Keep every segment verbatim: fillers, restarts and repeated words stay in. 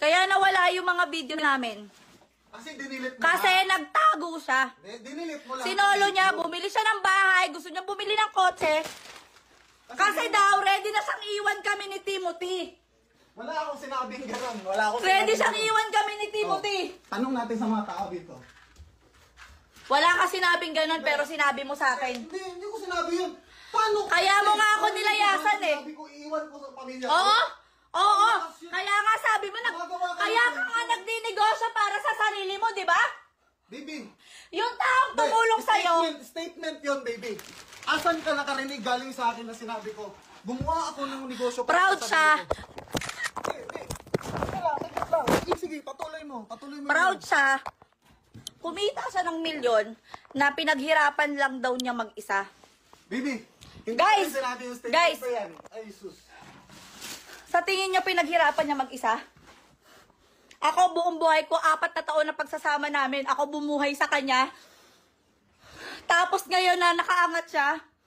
Kaya nawala yung mga video namin. Kasi dinilit mo Kasi lang. nagtago siya. Dinilit mo lang. Sinolo niya, bumili siya ng bahay, gusto niya bumili ng kotse. Kasi, Kasi daw, ready na siyang iwan kami ni Timothy. Wala akong sinabing gano'n. Wala akong Ready sinabing siyang gano'n. iwan kami ni Timothy. Oh, tanong natin sa mga tao dito. Wala ka sinabing gano'n, pero sinabi mo sa akin. Hindi, hindi ko sinabi yun. Paano? Kaya mo nga ako nilayasan eh. Sabi ko, iiwan ko sa pamilya. Oo, oo. Kaya nga sabi mo, nag, kaya ka nga nagdinegosyo para sa sarili mo, di ba? Baby. Yung taong tumulong sa'yo. Statement, statement yun, baby. Asan ka nakarinig galing sa akin na sinabi ko? Gumawa ako ng negosyo para Proud sa siya. sarili ko. Hindi, hindi. Sige lang, sige lang. Sige, sige, patuloy mo. Patuloy mo. Proud yun. siya. Kumita siya ng milyon na pinaghirapan lang daw niya mag-isa. Baby, hindi Guys, ko sinabi yung statement guys. na yan. Ay, sus. Sa tingin niyo pinaghirapan niya mag-isa? Ako buong buhay ko, apat na taon na pagsasama namin, ako bumuhay sa kanya. Tapos ngayon na nakaangat siya,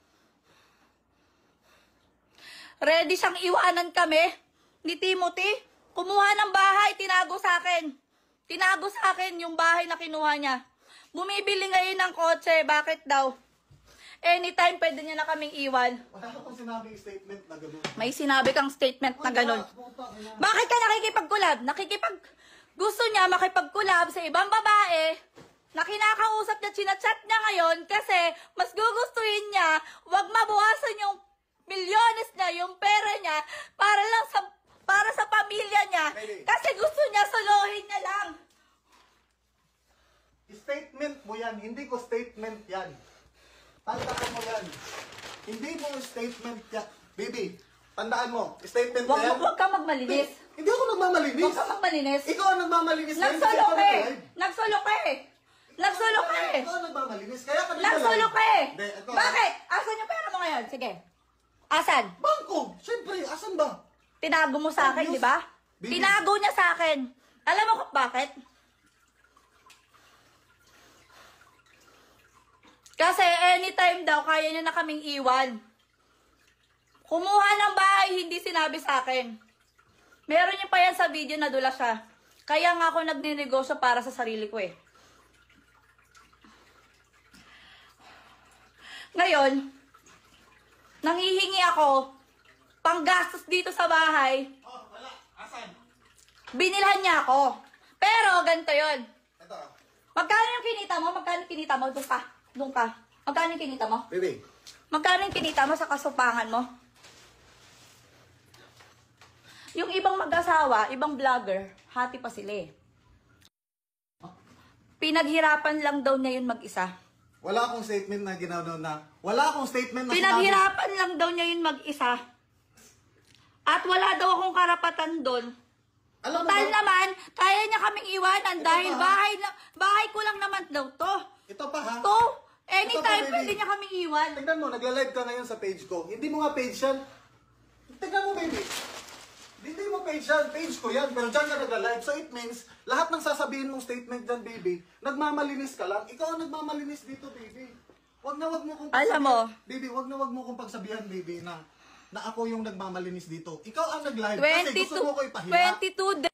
ready siyang iwanan kami ni Timothy. Kumuha ng bahay, tinago sa akin. Tinago sa akin yung bahay na kinuha niya. Bumibili ngayon ng kotse, bakit daw? Anytime pwede niya na kaming iwan. Wala akong sinabing statement na gano'n. May sinabi kang statement na ganun. Bakit ka nakikipag-collab? Nakikipag... Gusto niya makipag-collab sa ibang babae na kinakausap niya, chinachat niya ngayon kasi mas gugustuhin niya wag mabawasan yung milyones niya, yung pera niya para lang sa para sa pamilya niya. Baby. Kasi gusto niya solohin niya lang. Statement mo yan. Hindi ko statement yan. Tandaan mo yan. Hindi mo statement yan. Baby, tandaan mo. Statement Wag, yan. wag ka magmalinis. Hindi, hindi ako nagmamalinis. Wag ka magmalinis. Ikaw ang nagmamalinis. Nagsulok ka eh. Nagsulok ka eh. Nagsulok ka eh. Ikaw ang nagmamalinis. Kaya ka Nagsulok ka eh. Hindi, ito. Bakit? Asan yung pera mo ngayon? Sige. Asan? Bangko. Siyempre, asan ba? Tinago mo sa akin, Obvious. di ba? Baby. Tinago niya sa akin. Alam mo kung bakit? Kasi anytime daw, kaya niya na kaming iwan. Kumuha ng bahay, hindi sinabi sa akin. Meron niya pa yan sa video na dula siya. Kaya nga ako nagninegosyo para sa sarili ko eh. Ngayon, nanghihingi ako panggastos dito sa bahay. Oh, wala. Asan? Binilhan niya ako. Pero ganito yun. Ito. Magkano yung kinita mo? Magkano yung kinita mo? Doon ka. Doon ka. Magkano yung kinita mo? Baby. Magkano yung kinita mo sa kasupangan mo? Yung ibang mag-asawa, ibang vlogger, hati pa sila eh. Pinaghirapan lang daw niya yun mag-isa. Wala akong statement na ginawa na. Wala akong statement na Pinaghirapan lang daw niya yun mag-isa. At wala daw akong karapatan doon. Alam mo Total ba? naman, kaya niya kaming iwanan Ito dahil pa, ha? bahay, na, bahay ko lang naman daw to. Ito pa ha. To, anytime Ito pa, baby. pwede niya kaming iwan. Tignan mo, nagla-live ka ngayon sa page ko. Hindi mo nga page yan. Tignan mo, baby. Hindi mo page yan. Page ko yan. Pero dyan ka nagla-live. So it means, lahat ng sasabihin mong statement dyan, baby, nagmamalinis ka lang. Ikaw ang nagmamalinis dito, baby. Wag na wag mo kong Alam mo. Baby, wag na wag mo kong pagsabihan, baby, na na ako yung nagmamalinis dito. Ikaw ang nag-live kasi twenty-two, gusto mo ko ipahiya. twenty-two days.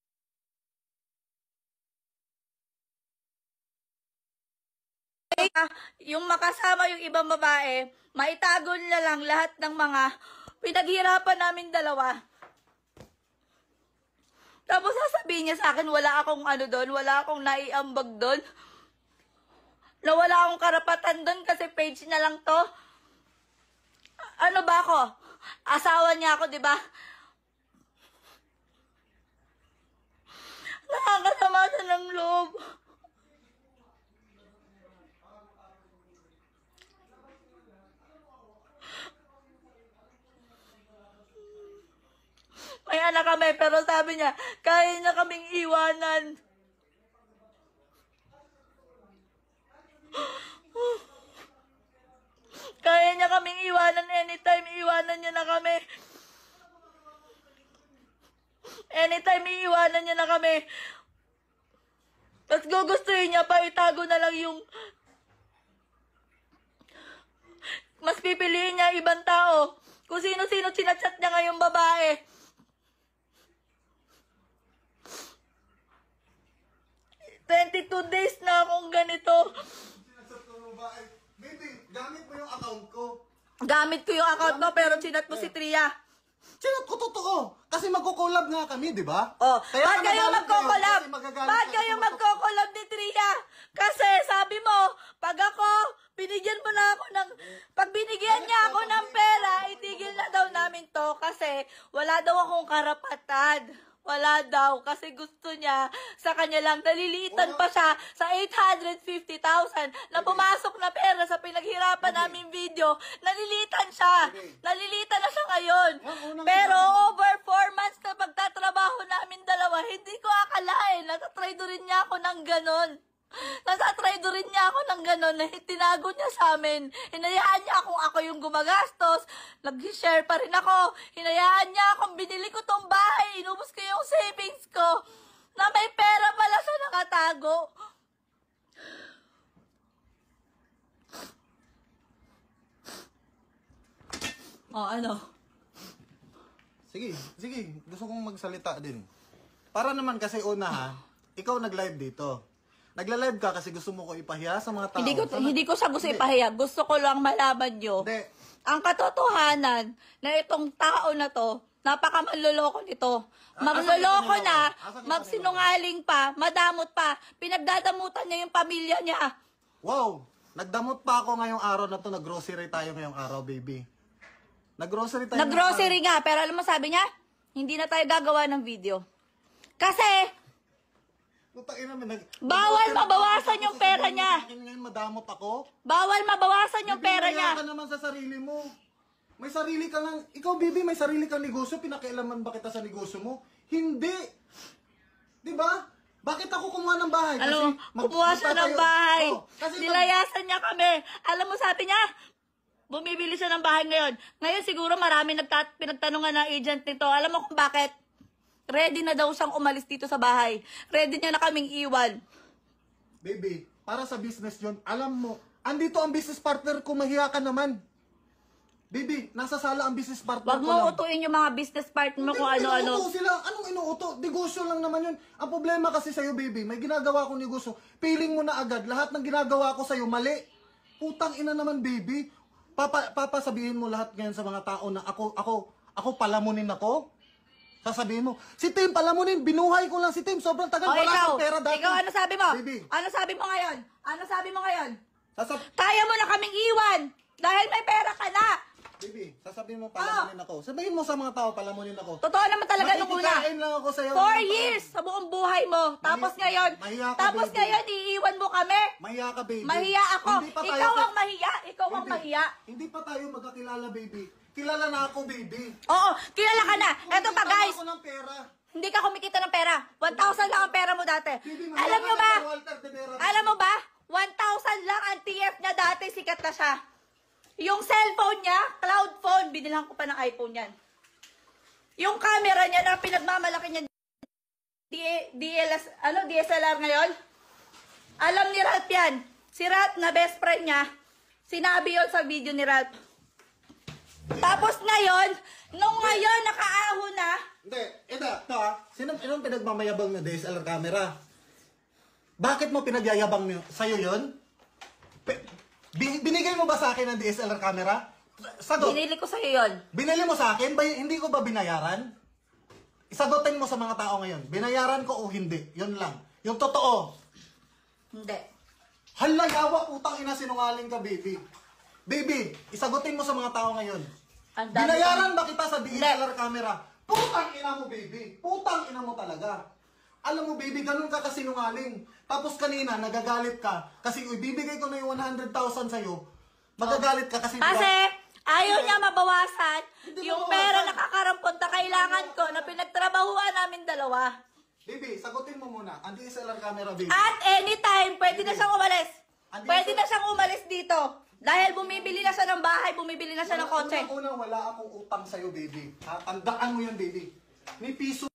Yung makasama yung ibang babae, maitago nila lang lahat ng mga pinaghirapan namin dalawa. Tapos sasabihin niya sa akin, wala akong ano doon, wala akong naiambag doon. Na wala akong karapatan doon kasi page na lang to. Ano ba ako? Asawa niya ako, di ba? Nakakasama siya ng loob. May anak kami, pero sabi niya, kaya niya kaming iwanan. Kaya niya kaming iwanan anytime, iwanan niya na kami. Anytime, iiwanan niya na kami. Tapos gugustuhin niya pa, itago na lang yung... Mas pipiliin niya ibang tao. Kung sino-sino sinachat niya ngayong babae. Sinasat ko ng babae. Baby, gamit mo yung account ko. Gamit ko yung account mo, pero chinat mo si Tria. Sinat ko totoo. Kasi magkukulab nga kami, di ba? Oh, Kaya ba't kayo nagalit magkukulab? kasi magagalit Ba't ka kayo kasi magkukulab ni Tria? Kasi sabi mo, pag ako, binigyan mo na ako ng, pag binigyan niya ako ng pera, itigil na daw namin to kasi wala daw akong karapatan. Wala daw kasi gusto niya sa kanya lang. Naliliitan pa siya sa eight hundred fifty thousand na pumasok na pera sa pinaghirapan namin video. Nalilitan siya. Nalilitan na siya ngayon. Pero over four months na pagtatrabaho namin dalawa, hindi ko akalain. Natatry rin niya ako ng ganon. Nasatry rin niya ako ng gano'n na tinago niya sa amin. Hinayaan niya akong ako yung gumagastos. Nag-share pa rin ako. Hinayaan niya akong binili ko tong bahay. Inubos ko yung savings ko. Na may pera pala siya nakatago. O, ano? Sige, sige. Gusto kong magsalita din. Para naman kasi una ha, ikaw nag-live dito. Nagla-live ka kasi gusto mo ko ipahiya sa mga tao. Hindi ko, Sana, hindi ko siya gusto hindi. ipahiya. Gusto ko lang malaman nyo. Hindi. Ang katotohanan na itong tao na to, napakamanloloko nito. Magloloko na, magsinungaling pa, madamot pa, pinagdadamutan niya yung pamilya niya. Wow! Nagdamot pa ako ngayong araw na to. Nag-grocery tayo ngayong araw, baby. Nag-grocery tayo. Nag-grocery nga, pero alam mo sabi niya, hindi na tayo gagawa ng video. Kasi, Putang ina, nag- bawal mabawasan yung pera Sasabihin mo niya. sa akin ngayon, madamot ako. bawal mabawasan yung Baby, pera maya niya. ka naman sa sarili mo. May sarili ka lang. Ikaw, baby, may sarili kang negosyo. Pinakialaman ba kita sa negosyo mo? Hindi. Di ba? Bakit ako kumuha ng bahay? Alam mo, mag- kumuha siya ng magtatayo- bahay. Oh, kasi mag- Nilayasan niya kami. Alam mo, sabi niya, bumibili siya ng bahay ngayon. Ngayon siguro marami nagtat pinagtanungan ng agent nito. Alam mo kung bakit? Ready na daw siyang umalis dito sa bahay. Ready niya na kaming iwan. Baby, para sa business yun, alam mo, andito ang business partner ko, mahiya ka naman. Baby, nasa sala ang business partner Wag ko mo lang. utuin yung mga business partner mo Hindi kung ko ano-ano. inuuto sila. Anong inuuto? Negosyo lang naman yun. Ang problema kasi sa'yo, baby, may ginagawa akong negosyo. Feeling mo na agad, lahat ng ginagawa ko sa'yo, mali. Putang ina naman, baby. Papa, papa sabihin mo lahat ngayon sa mga tao na ako, ako, ako palamunin ako. Sasabihin mo, si Tim, palamunin, binuhay ko lang si Tim. Sobrang tagal, O wala ikaw, kang pera dati. ikaw ano sabi mo? Baby, Ano sabi mo ngayon? Ano sabi mo ngayon? sasab Kaya mo na kaming iwan dahil may pera ka na. baby, sasabihin mo, palamunin ako. Sabihin mo sa mga tao, palamunin ako. Totoo naman talaga nung una. Makikikain lang ako sa'yo. Four years sa buong buhay mo. Tapos Mahiya- ngayon, mahiya ka, tapos baby. ngayon, iiwan mo kami. Mahiya ka, baby. Mahiya ako. Hindi pa tayo- Ikaw ang mahiya. Ikaw ang Baby, mahiya. Hindi pa tayo magkakilala, baby. Kilala na ako, baby. Oo, kilala ka na. Eto pa, Kumita guys. ako ng pera. Hindi ka kumikita ng pera. one thousand lang ang pera mo dati. Baby, Alam mahiya mo ka ba? kay Walter de Vera. Alam mo ba? one thousand lang ang T F niya dati. Sikat na siya. Yung cellphone niya, cloud phone, binilang ko pa ng iPhone yan. Yung camera niya na pinagmamalaki niya, D L S, ano, D S L R ngayon? Alam ni Ralph yan. Si Ralph na best friend niya, sinabi yon sa video ni Ralph. Tapos ngayon, nung ngayon nakaahon na, Hindi, ito, ito ha. Sino, sinong pinagmamayabang ng D S L R camera? Bakit mo pinagyayabang mo? Sa'yo yun? Pe- bi- binigay mo ba sa akin ng D S L R camera? Sagot. binili ko sa'yo yun. Binili mo sa akin? Bay, hindi ko ba binayaran? Isagutin mo sa mga tao ngayon. Binayaran ko o hindi? Yun lang. Yung totoo. Hindi. Hala, yawa, putang ina, sinungaling ka, baby. Baby, isagutin mo sa mga tao ngayon. Ang dami Binayaran ba kita sa D S L R Hindi. camera? Putang ina mo, baby. Putang ina mo talaga. Alam mo, baby, ganun ka kasinungaling. Tapos kanina, nagagalit ka. Kasi ibibigay ko na yung one hundred thousand sa'yo. Magagalit ka kasi... Kasi, ayaw Hindi. niya mabawasan Hindi yung mabawasan. pera na kakarampon na kailangan ko na pinagtrabahuan namin dalawa. Baby, sagutin mo muna. Ang D S L R camera, baby. At anytime, pwede na siyang umalis. Andi- Pwede na siyang umalis dito. Dahil bumibili na siya ng bahay, bumibili na siya ng kotse. Unang-unang wala akong utang sa'yo, baby. Ha? Tandaan mo yan, baby. Ni piso